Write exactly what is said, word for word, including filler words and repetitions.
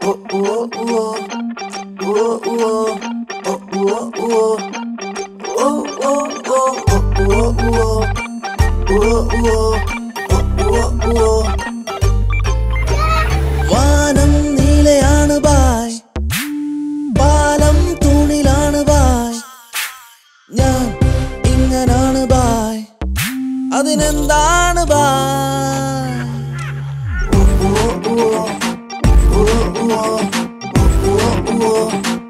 വാനം നീലയാണ് bye, പാലം തൂണിലാണ് ബായ്, ഞാൻ ഇങ്ങനാണ് ബായ്, അതിനെന്താണ് ബായ്? Oh, oh, oh, oh, oh, oh, oh, oh.